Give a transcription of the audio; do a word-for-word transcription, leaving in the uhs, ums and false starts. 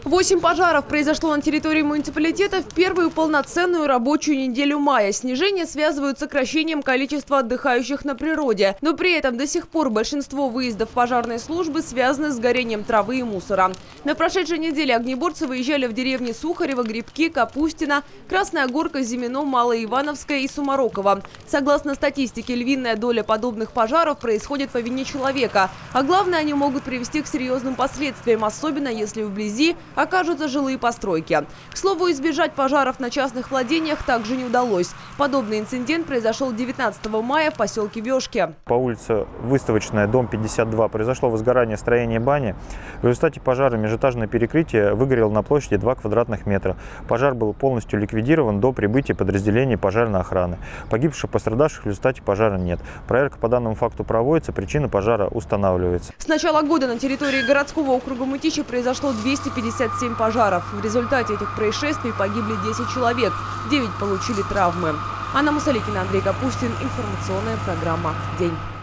Восемь пожаров произошло на территории муниципалитета в первую полноценную рабочую неделю мая. Снижение связывают с сокращением количества отдыхающих на природе. Но при этом до сих пор большинство выездов пожарной службы связаны с горением травы и мусора. На прошедшей неделе огнеборцы выезжали в деревни Сухарево, Грибки, Капустино, Красная Горка, Зимино, Малоивановская и Сумароково. Согласно статистике, львиная доля подобных пожаров происходит по вине человека. А главное, они могут привести к серьезным последствиям, особенно если вблизи окажутся жилые постройки. К слову, избежать пожаров на частных владениях также не удалось. Подобный инцидент произошел девятнадцатого мая в поселке Вешки. По улице Выставочная, дом пятьдесят два, произошло возгорание строения бани. В результате пожара межэтажное перекрытие выгорело на площади два квадратных метра. Пожар был полностью ликвидирован до прибытия подразделений пожарной охраны. Погибших, пострадавших в результате пожара нет. Проверка по данному факту проводится, причина пожара устанавливается. С начала года на территории городского округа Мытищи произошло двести пятьдесят семь пожаров. В результате этих происшествий погибли десять человек, девять получили травмы. Анна Мусаликина, Андрей Капустин. Информационная программа «День».